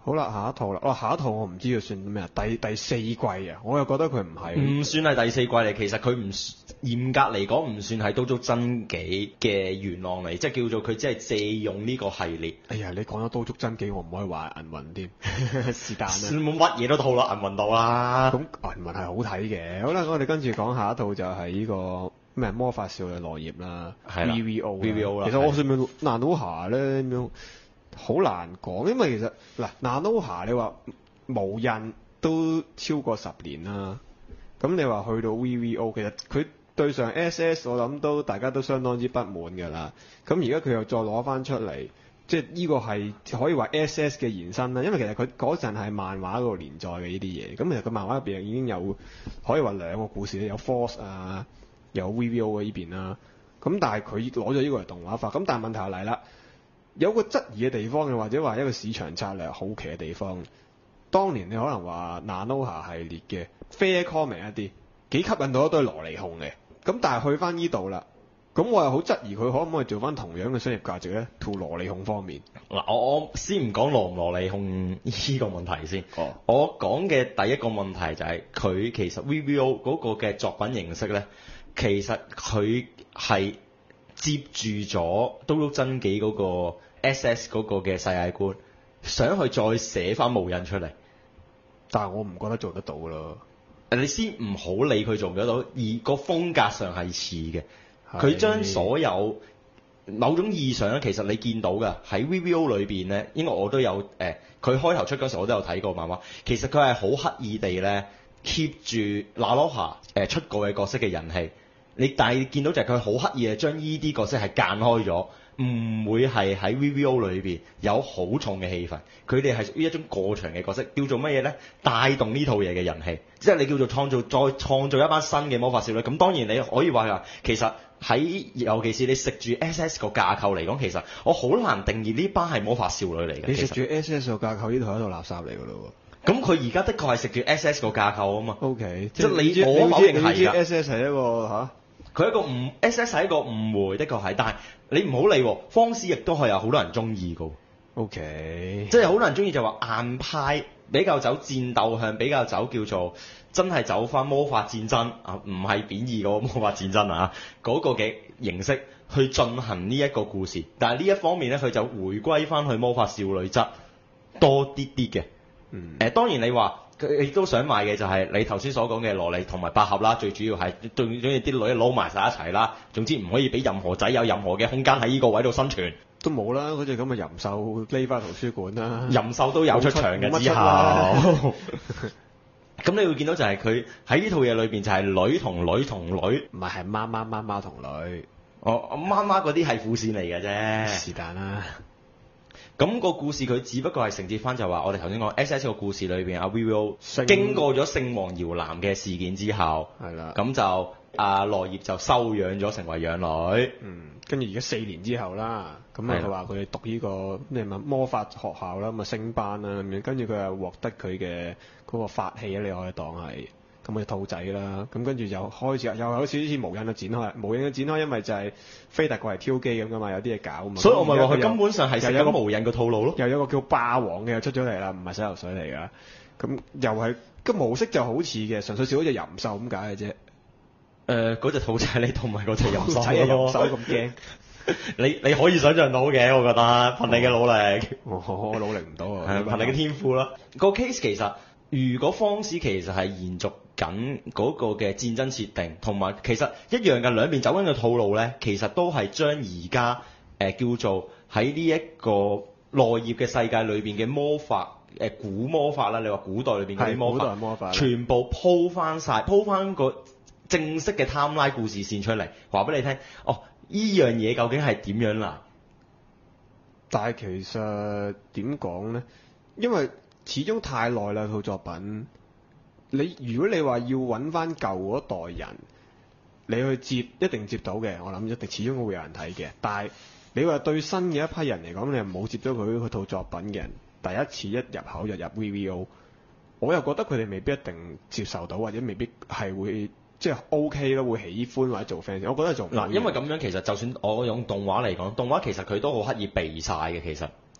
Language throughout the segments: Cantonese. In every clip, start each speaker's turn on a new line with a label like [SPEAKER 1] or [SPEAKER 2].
[SPEAKER 1] 好啦，下一套啦。下一套我唔知佢算咩啊？第四季啊，我又覺得佢唔係。
[SPEAKER 2] 唔算係第四季嚟，其實佢唔嚴格嚟講唔算係都足真紀嘅原案嚟，即係叫做佢只係借用呢個系列。
[SPEAKER 1] 哎呀，你講咗刀足真紀，我唔可以話銀魂添，是但啦。
[SPEAKER 2] 冇乜嘢都套落銀魂度啦。
[SPEAKER 1] 咁銀魂係好睇嘅。好啦，我哋跟住講下一套就係呢個咩魔法少女落葉啦 ，VVO 啦。其實我算唔算娜努夏咧咁樣？好難講，因為其實嗱，娜努夏你話無印都超過10年啦，咁你話去到 VVO， 其實佢對上 SS 我諗都大家都相當之不滿㗎啦。咁而家佢又再攞翻出嚟，即係呢個係可以話 SS 嘅延伸啦。因為其實佢嗰陣係漫畫嗰度連載嘅呢啲嘢，咁其實佢漫畫入邊已經有可以話兩個故事咧，有 Force 啊，有 VVO 嘅呢邊啦。咁但係佢攞咗呢個嚟動畫化，咁但係問題嚟啦。有個質疑嘅地方嘅，或者話一個市場策略好奇嘅地方。當年你可能話 Nanoha 系列嘅 Fair Comic 一啲幾吸引到一堆蘿莉控嘅，咁但係去翻呢度啦，咁我又好質疑佢可唔可以做翻同樣嘅商業價值咧？to 蘿莉控方面，
[SPEAKER 2] 嗱，我先唔講蘿唔蘿莉控呢個問題先。我講嘅第一個問題就係佢其實 VVO 嗰個嘅作品形式咧，其實佢係接住咗刀足真紀嗰個 SS 嗰個嘅世界觀，想去再寫翻無印出嚟，
[SPEAKER 1] 但係我唔覺得做得到咯。
[SPEAKER 2] 你先唔好理佢做唔做到，而個風格上係似嘅。佢將所有某種意義上咧，其實你見到嘅喺 VVO 裏邊咧，應該我都有佢開頭出嗰時我都有睇過漫畫。其實佢係好刻意地咧 keep 住娜努夏出過嘅角色嘅人氣。但係見到就係佢好刻意嘅將依啲角色係間開咗，唔會係喺 VVO 裏邊有好重嘅氣氛。佢哋係屬於一種過場嘅角色，叫做乜嘢咧？帶動呢套嘢嘅人氣，即係你叫做再創造一班新嘅魔法少女。咁當然你可以話其實喺尤其是你食住 SS 個架構嚟講，其實我好難定義呢班係魔法少女嚟嘅。
[SPEAKER 1] 你食住 SS 個架構，呢套係一套垃圾嚟㗎咯喎。
[SPEAKER 2] 咁佢而家的確係食住 SS 個架構啊嘛。
[SPEAKER 1] OK，
[SPEAKER 2] 即係我否認係㗎。
[SPEAKER 1] SS 係一個嚇。
[SPEAKER 2] 佢一個SS 係一個誤會，的確係，但係你唔好理喎，方士亦都係有好多人中意㗎。
[SPEAKER 1] OK，
[SPEAKER 2] 即係好多人中意就話硬派，比較走戰鬥向，比較走叫做真係走翻魔法戰爭啊，唔係貶義嗰個魔法戰爭啊，嗰個嘅形式去進行呢一個故事。但係呢一方面咧，佢就回歸翻去魔法少女質多啲啲嘅。當然你話。佢亦都想賣嘅就係你頭先所講嘅蘿莉同埋百合啦，最主要係最中意啲女撈埋晒一齊啦。總之唔可以俾任何仔有任何嘅空間喺呢個位度生存。
[SPEAKER 1] 都冇啦，嗰隻咁嘅淫獸匿翻圖書館啦。
[SPEAKER 2] 淫獸都有出場嘅之後。咁你會見到就係佢喺呢套嘢裏邊就係女同女同女，
[SPEAKER 1] 唔係媽媽同女。
[SPEAKER 2] 媽媽嗰啲係副線嚟嘅啫。
[SPEAKER 1] 是但啦。
[SPEAKER 2] 咁個故事佢只不過係承接翻就話我哋頭先講 SS 個故事裏邊阿 VVO 經過咗聖王搖籃嘅事件之後，
[SPEAKER 1] 係啦，
[SPEAKER 2] 咁就阿羅葉就收養咗成為養女。
[SPEAKER 1] 跟住而家4年之後啦，咁啊佢話佢讀呢個咩魔法學校啦，咁啊升班啦咁樣，跟住佢又獲得佢嘅嗰個法器咧，你可以當係。咁佢兔仔啦，咁跟住就開始又有少少似無印嘅展開，無印嘅展開，因為就係飛特過嚟挑機咁噶嘛，有啲嘢搞啊嘛。
[SPEAKER 2] 所以我咪話佢根本上係食緊無印嘅套路咯。
[SPEAKER 1] 又有個叫霸王嘅又出咗嚟啦，唔係洗頭水嚟噶。咁又係個模式就好似嘅，純粹少咗隻淫獸咁解嘅啫。
[SPEAKER 2] 嗰隻兔仔你同埋嗰隻淫獸。
[SPEAKER 1] 兔仔嘅淫獸咁驚？
[SPEAKER 2] 你可以想象到嘅，我覺得憑你嘅努力。
[SPEAKER 1] 我努力唔到啊。
[SPEAKER 2] 憑你嘅天賦啦。個 case 其實如果方士其實係延續緊嗰個嘅戰爭設定，同埋其實一樣嘅兩邊走緊嘅套路咧，其實都係將而家叫做喺呢一個落葉嘅世界裏邊嘅魔法古魔法啦，你話古代裏邊嗰啲魔法，全部鋪翻個正式嘅 timeline 故事線出嚟，話俾你聽。依樣嘢究竟係點樣啦？
[SPEAKER 1] 但係其實點講咧？因為始終太耐啦套作品。如果你話要揾翻舊嗰代人，你去接一定接到嘅，我諗一定始終會有人睇嘅。但係你話對新嘅一批人嚟講，你係冇接咗佢套作品嘅人，第一次一入口就入 VVO， 我又覺得佢哋未必一定接受到，或者未必係會即係 OK 咯，會喜歡或者做 fans。我覺得做唔到。
[SPEAKER 2] 因為咁樣其實就算我用動畫嚟講，動畫其實佢都好刻意避晒嘅，其實。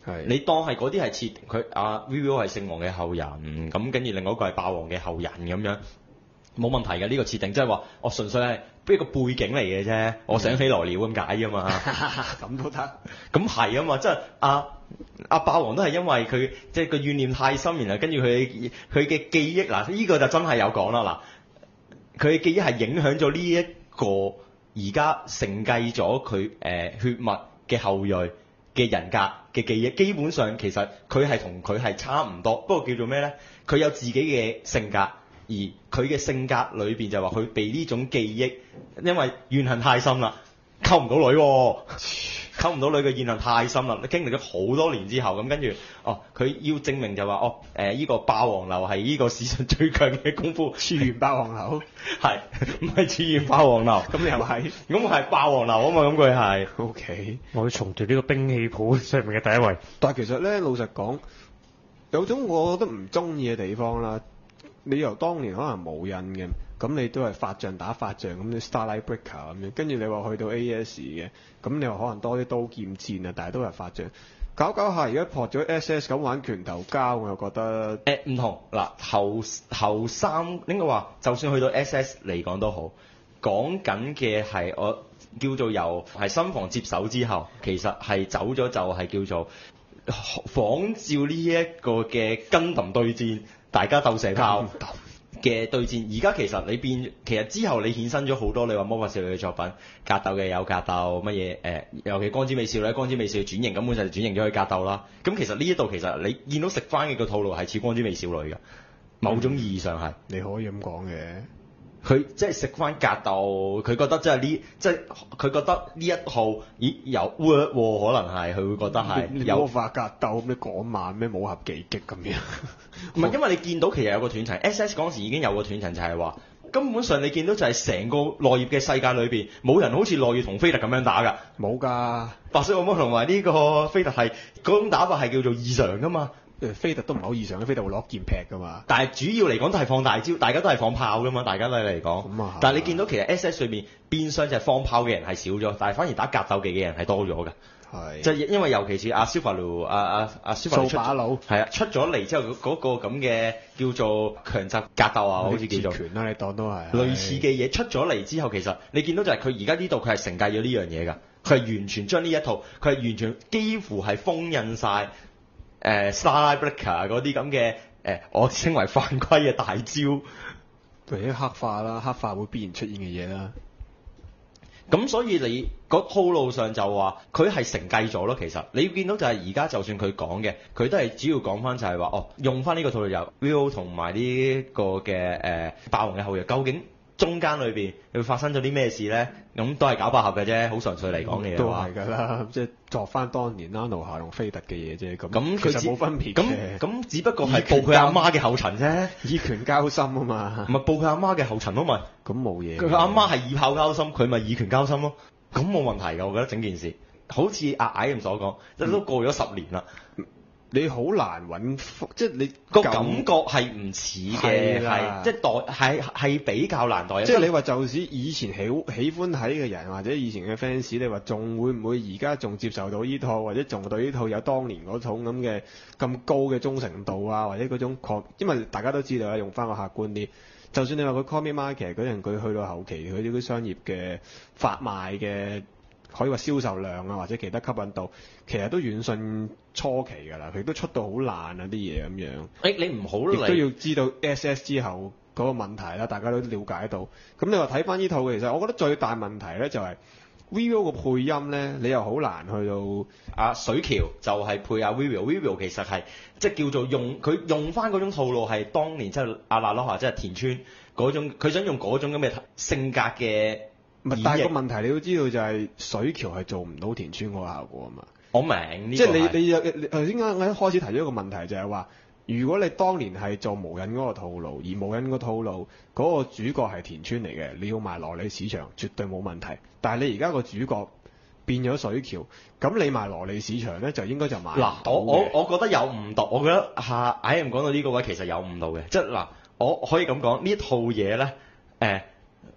[SPEAKER 2] 你當係嗰啲係設定佢VVO 係聖王嘅後人，咁跟住另外一個係霸王嘅後人咁樣，冇問題嘅呢個設定，即係話我純粹係一個背景嚟嘅啫，我想起來了咁解啫嘛。
[SPEAKER 1] 咁都得。
[SPEAKER 2] 咁係啊嘛，即係阿霸王都係因為佢即係個怨念太深，然後跟住佢嘅記憶嗱，呢個就真係有講啦嗱，佢嘅記憶係影響咗呢一個而家承繼咗佢血脈嘅後裔嘅人格嘅記憶，基本上其實佢係同佢係差唔多，不過叫做咩咧？佢有自己嘅性格，而佢嘅性格裏邊就話佢被呢種記憶，因為怨恨太深啦，溝唔到女喎。溝唔到女嘅怨恨太深啦，經歷咗好多年之後，咁跟住佢要證明就話呢個霸王流係呢個史上最強嘅功夫，
[SPEAKER 1] 次元霸王流
[SPEAKER 2] 係唔係次元霸王流？
[SPEAKER 1] 咁你又係？
[SPEAKER 2] 咁係霸王流啊嘛，咁佢係。
[SPEAKER 1] OK，
[SPEAKER 3] 我要重奪呢個兵器譜上面嘅第一位。
[SPEAKER 1] 但係其實咧，老實講，有種我覺得唔中意嘅地方啦。你由當年可能冇印嘅，咁你都係法杖打法杖咁，你 Starlight Breaker 咁樣，跟住你話去到 AS 嘅，咁你話可能多啲刀劍戰啊，但係都係法杖。搞下，而家撲咗 SS 咁玩拳頭交，我又覺得
[SPEAKER 2] 唔同嗱，後三應該話，就算去到 SS 嚟講都好，講緊嘅係我叫做由係新房接手之後，其實係走咗就係叫做仿照呢一個嘅Gundam對戰。大家鬥射炮嘅對戰，而家其實其實之後你衍生咗好多，你話魔法少女嘅作品，格鬥嘅有格鬥乜嘢尤其光之美少女，光之美少女轉型根本就轉型咗去格鬥啦。咁其實呢一度其實你見到食翻嘅個套路係似光之美少女嘅，某種意義上係
[SPEAKER 1] 你可以咁講嘅。
[SPEAKER 2] 佢即係食翻格鬥，佢覺得即係佢覺得呢一套有 work 喎，可能係佢會覺得係有
[SPEAKER 1] 魔法格鬥咩嗰晚咩武俠技擊咁樣。
[SPEAKER 2] 唔係因為你見到其實有個斷層 ，SS 嗰陣時已經有個斷層，就係話根本上你見到就係成個落葉嘅世界裏邊冇人好似落葉同菲特咁樣打㗎，
[SPEAKER 1] 冇㗎。
[SPEAKER 2] 白色惡魔同埋呢個菲特係嗰種打法係叫做異常㗎嘛。
[SPEAKER 1] 菲特都唔係好異常嘅，菲特會攞劍劈㗎嘛。
[SPEAKER 2] 但係主要嚟講都係放大招，大家都係放炮㗎嘛，大家都係嚟講。
[SPEAKER 1] 咁啊，
[SPEAKER 2] 但係你見到其實 SS 裏面變相就係放炮嘅人係少咗，但係反而打格鬥技嘅人係多咗㗎。
[SPEAKER 1] 係。
[SPEAKER 2] 就因為尤其是阿 Silverlu 阿 Silverlu
[SPEAKER 1] 掃把佬
[SPEAKER 2] 係啊，出咗嚟之後嗰個咁嘅叫做強襲格鬥啊，好似叫做
[SPEAKER 1] 截拳啦，你當都係
[SPEAKER 2] 類似嘅嘢出咗嚟之後，其實你見到就係佢而家呢度佢係承繼咗呢樣嘢㗎，佢係完全將呢一套，佢係完全幾乎係封印晒。Starlight Breaker 嗰啲咁嘅我稱為犯規嘅大招，
[SPEAKER 1] 或者黑化啦，黑化會必然出現嘅嘢啦。
[SPEAKER 2] 咁所以你個套路上就話佢係承繼咗咯。其實你要見到就係而家就算佢講嘅，佢都係主要講翻就係話用翻呢個套路由 VO 同埋呢個嘅霸王嘅後裔，究竟中間裏邊會發生咗啲咩事咧？咁都係搞百合嘅啫，好純粹嚟講嘅嘢。
[SPEAKER 1] 都係㗎啦，即係作翻當年啦，奴夏同菲特嘅嘢啫。
[SPEAKER 2] 咁
[SPEAKER 1] 其實冇分別嘅。
[SPEAKER 2] 咁只不過係報佢阿媽嘅後塵啫，
[SPEAKER 1] 以拳交心啊嘛。
[SPEAKER 2] 唔係報佢阿媽嘅後塵咯，咪
[SPEAKER 1] 咁冇嘢。
[SPEAKER 2] 佢阿媽係以炮交心，佢咪以拳交心咯。咁冇問題㗎，我覺得整件事好似阿矮咁所講，即都過咗10年啦。
[SPEAKER 1] 你好難揾，即係你
[SPEAKER 2] 個感覺係唔似嘅，係即係係比較難代。
[SPEAKER 1] 即係你話，就算以前喜歡睇嘅人，或者以前嘅 fans，你話仲會唔會而家仲接受到呢套，或者仲對呢套有當年嗰種咁嘅咁高嘅忠誠度啊，或者嗰種因為大家都知道啦，用翻個客觀啲，就算你話佢 comic market 嗰陣，佢去到後期佢啲商業嘅發賣嘅。可以話銷售量啊，或者其他吸引度，其實都遠遜初期㗎啦。佢都出到好爛啊啲嘢咁樣。
[SPEAKER 2] 你唔好理，
[SPEAKER 1] 亦都要知道 SS 之後嗰個問題啦，大家都了解到。咁你話睇翻呢套，其實我覺得最大問題咧就係 ViVo 個配音咧，你又好難去到
[SPEAKER 2] 水橋就係配ViVo 其實係即係叫做用翻嗰種套路係當年即係阿娜羅夏即係田村嗰種，佢想用嗰種咁嘅性格嘅。
[SPEAKER 1] 但係個問題你要知道就係水橋係做唔到田村嗰個效果啊嘛。
[SPEAKER 2] 我明，
[SPEAKER 1] 即係你頭先我一開始提咗一個問題就係話，如果你當年係做無印嗰個套路，而無印個套路嗰個主角係田村嚟嘅，你要賣羅莉市場絕對冇問題。但係你而家個主角變咗水橋，咁你賣羅莉市場咧就應該就賣唔到嘅。
[SPEAKER 2] 我覺得有誤導，我覺得I am講到呢個位其實有誤導嘅，即係嗱，我可以咁講呢套嘢咧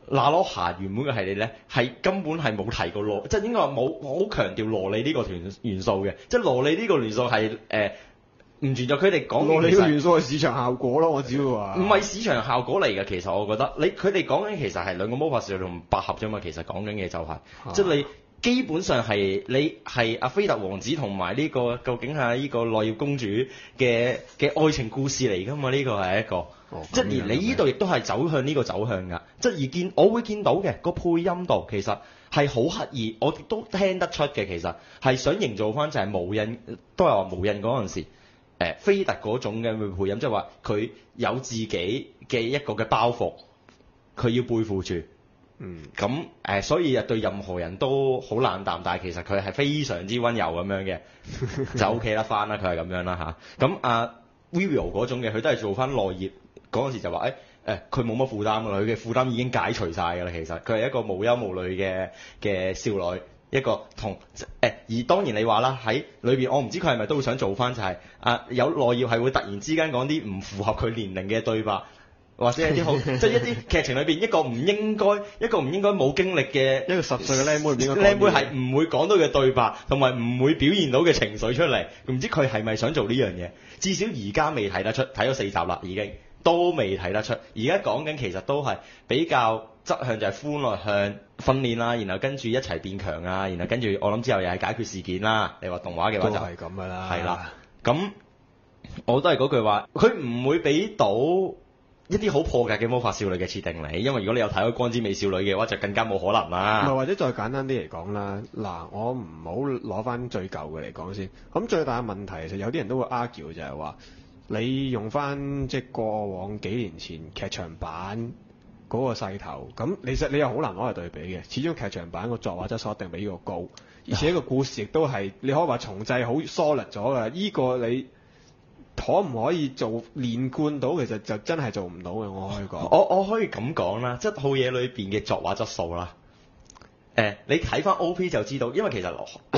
[SPEAKER 2] 娜羅夏原本嘅系列咧，係根本係冇提過羅，即係應該話冇好強調羅莉呢個元素嘅，即係羅莉呢個元素係唔存在。佢哋講
[SPEAKER 1] 羅莉呢個元素係市場效果咯，我只會話。
[SPEAKER 2] 唔係市場效果嚟嘅，其實我覺得佢哋講緊其實係兩個魔法少女同百合啫嘛，其實講緊嘅就係、即係你基本上係你係阿菲特王子同埋呢個究竟係呢個奈葉公主嘅愛情故事嚟㗎嘛？呢、個係一個。即係而你呢度亦都係走向呢個走向㗎，即係我會見到嘅個配音度其實係好刻意，我亦都聽得出嘅，其實係想營造翻就係無印，都係話無印嗰陣時，菲特嗰種嘅配音，即係話佢有自己嘅一個嘅包袱，佢要背負住，咁所以對任何人都好冷淡，但係其實佢係非常之溫柔咁樣嘅，就 OK 啦翻啦，佢係咁樣啦嚇，咁Vivio 嗰種嘅，佢都係做翻內頁。嗰陣時就話佢冇乜負擔㗎啦，佢嘅負擔已經解除晒㗎啦。其實佢係一個無憂無慮嘅少女，一個而當然你話啦，喺裏邊我唔知佢係咪都會想做翻就係、有內頁係會突然之間講啲唔符合佢年齡嘅對白，或者一啲好即係一啲劇情裏邊一個唔應該冇經歷嘅
[SPEAKER 1] 一個10歲嘅靚妹，
[SPEAKER 2] 靚妹係唔會講到嘅對白，同埋唔會表現到嘅情緒出嚟。唔知佢係咪想做呢樣嘢？至少而家未睇得出，睇咗4集啦已經。都未睇得出，而家講緊其實都係比較側向就係歡樂向訓練啦，然後跟住一齊變強啊，然後跟住我諗之後又係解決事件啦。你話動畫嘅話就
[SPEAKER 1] 係咁噶啦，
[SPEAKER 2] 係啦。咁我都係嗰句話，佢唔會俾到一啲好破格嘅魔法少女嘅設定你，因為如果你有睇開光之美少女嘅話，就更加冇可能啦。
[SPEAKER 1] 唔係，或者再簡單啲嚟講啦，嗱，我唔好攞翻最舊嘅嚟講先。咁最大嘅問題其實有啲人都會 argue 就係話。你用翻即係過往幾年前劇場版嗰個勢頭，咁其實你又好難攞嚟對比嘅。始終劇場版個作畫質素一定比呢個高，而且個故事亦都係你可以話重製好 solid 咗㗎。呢個你可唔可以做連貫到？其實就真係做唔到嘅。我可以講，
[SPEAKER 2] 我可以咁講啦，即係套嘢裏邊嘅作畫質素啦。你睇翻 O.P. 就知道，因為其實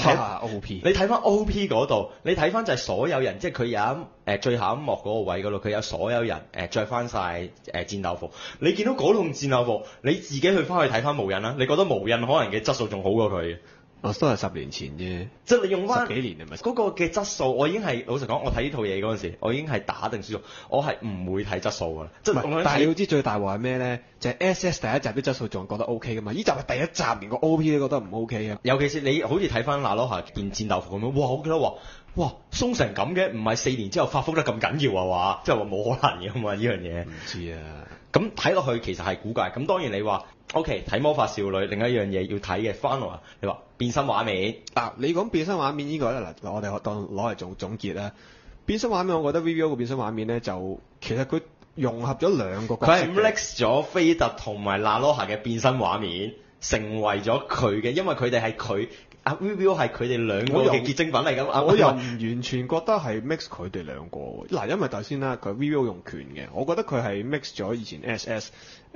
[SPEAKER 1] O.P.
[SPEAKER 2] 你睇翻 O.P. 嗰度，你睇翻就係所有人，即係佢有最後一幕嗰個位嗰度，佢有所有人著翻晒戰鬥服。你見到嗰套戰鬥服，你自己去翻去睇翻無印啦，你覺得無印可能嘅質素仲好過佢？
[SPEAKER 1] 都係10年前啫，
[SPEAKER 2] 即係你用翻
[SPEAKER 1] 10幾年係咪？
[SPEAKER 2] 嗰個嘅質素，我已經係老實講，我睇呢套嘢嗰陣時，我已經係打定輸數，我係唔會睇質素㗎啦。即係
[SPEAKER 1] 但係你要知最大鑊係咩咧？就係 S.S 第一集啲質素仲覺得 O.K. 㗎嘛？呢集係第一集，連個 O.P. 都覺得唔 O.K. 啊！
[SPEAKER 2] 尤其是你好似睇翻娜羅夏件戰鬥服咁樣，哇！我記得話，哇，鬆成咁嘅，唔係4年之後發福得咁緊要啊話，即係話冇可能㗎嘛呢樣嘢。
[SPEAKER 1] 唔知啊。
[SPEAKER 2] 咁睇落去其實係古怪。咁當然你話 OK 睇魔法少女，另一樣嘢要睇嘅 final 你話變身畫面
[SPEAKER 1] 你講變身畫面呢個咧，嗱我哋當攞嚟做總結啦。變身畫面我覺得 VVO 個變身畫面咧就其實佢融合咗兩個角色，
[SPEAKER 2] 佢係 mix 咗菲特同埋娜羅夏嘅變身畫面，成為咗佢嘅，因為佢哋係佢VVO 係佢哋兩個嘅結晶品嚟㗎。
[SPEAKER 1] 我又唔完全覺得係 mix 佢哋兩個嗱，因為頭先啦，佢 VVO 用拳嘅，我覺得佢係 mix 咗以前 SS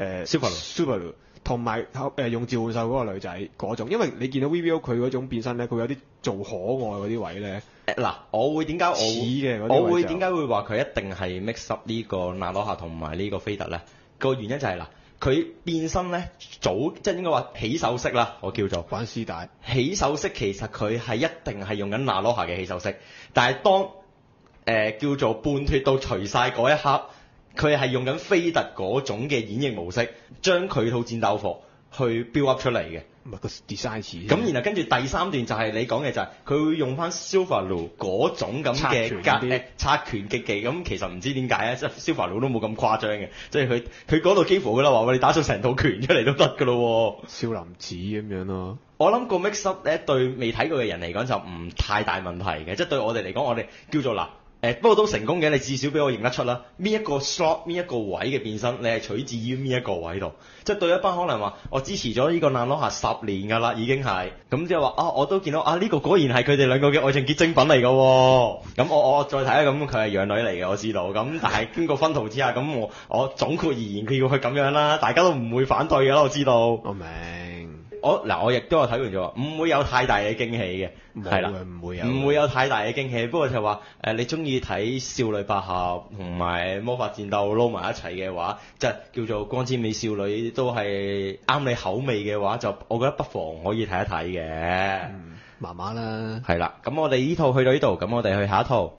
[SPEAKER 1] Subaru 同埋用召喚獸嗰個女仔嗰種，因為你見到 VVO 佢嗰種變身咧，佢有啲做可愛嗰啲位咧。
[SPEAKER 2] 嗱，我會點解
[SPEAKER 1] 似嘅？
[SPEAKER 2] 我會點解會話佢一定係 mix up 呢個娜羅夏同埋呢個菲特咧？個原因就係嗱，佢變身咧即係應該話起手式啦，我叫做
[SPEAKER 1] 玩絲帶
[SPEAKER 2] 起手式，其實佢係一定係用緊娜羅夏嘅起手式，但係當叫做半脫到除晒嗰一刻，佢係用緊菲特嗰種嘅演繹模式，將佢套戰鬥服去 build up 出嚟嘅。
[SPEAKER 1] 唔係個 design 似。
[SPEAKER 2] 咁然後跟住第3段就係你講嘅就係佢會用翻 Silverlu 嗰種咁嘅拆拳擊技，咁其實唔知點解啊，即係 Silverlu 都冇咁誇張嘅，即係佢嗰度幾乎㗎啦，話我哋打出成套拳出嚟都得㗎咯喎。
[SPEAKER 1] 少林寺咁樣咯。
[SPEAKER 2] 我諗個 mix up 咧對未睇過嘅人嚟講就唔太大問題嘅，即係對我哋嚟講，我哋叫做嗱。不過都成功嘅，你至少俾我認得出啦。邊一個 slot，邊一個位嘅變身，你係取自於邊一個位度。即係對一班可能話，我支持咗呢個娜羅夏10年㗎啦，已經係。咁即係話我都見到呢個果然係佢哋兩個嘅愛情結晶品嚟㗎喎。咁我再睇下，咁佢係養女嚟嘅，我知道。咁但係經過薰陶之下，咁我總括而言，佢要去咁樣啦，大家都唔會反對㗎啦，我知道。
[SPEAKER 1] 我明。
[SPEAKER 2] 我亦都有睇完咗，唔會有太大嘅驚喜嘅，係啦，唔會有太大嘅驚喜。不過就係話你中意睇少女百合同埋魔法戰鬥撈埋一齊嘅話，就叫做光之美少女都係啱你口味嘅話，就我覺得不妨可以睇一睇嘅。
[SPEAKER 1] 麻麻啦。
[SPEAKER 2] 係啦，咁我哋呢套去到呢度，咁我哋去下一套。